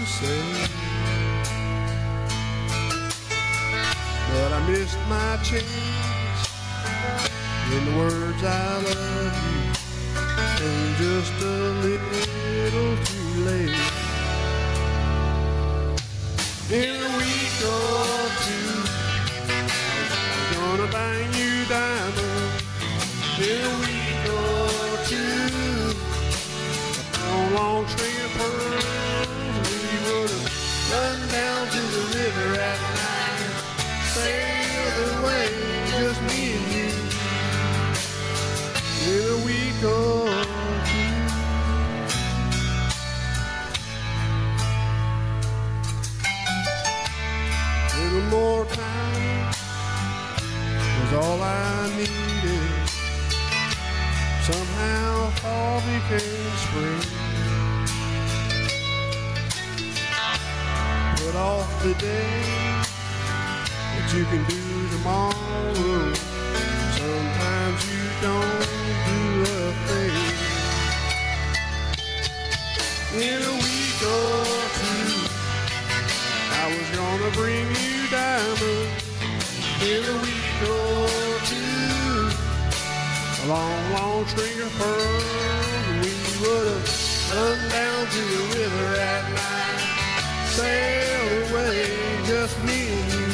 say. But I missed my chance in the words I love you, and just a little too late. In a week or two, I'm gonna bang you diamonds. In a week or two, a long string of pearls, we would have run down to the river at night, sailed away, just me and you. In a week or two. A little more time was all I needed. Somehow fall became spring. Put off the day that you can do tomorrow. Sometimes you don't do a thing. In a week or two, I was gonna bring you diamonds. In a week or two, a long, long string of pearls, we would have run down to the river at night, sailed away, just me and you.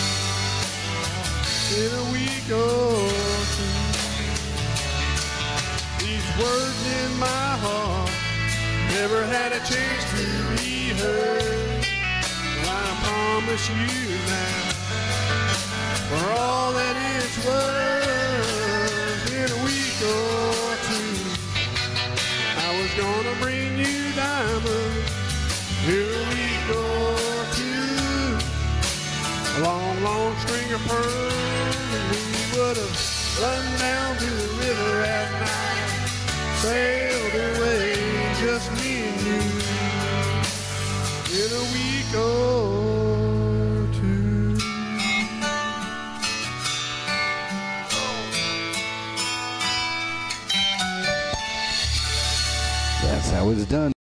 In a week or two, these words in my heart never had a chance to be heard. Well, I promise you now, for all that it's worth, in a week or two, I was gonna bring you diamonds. In a week or two, a long, long string of pearls, and we would have run down to the river at night, sailed away, just me and you. In a week or two. That's how it's done.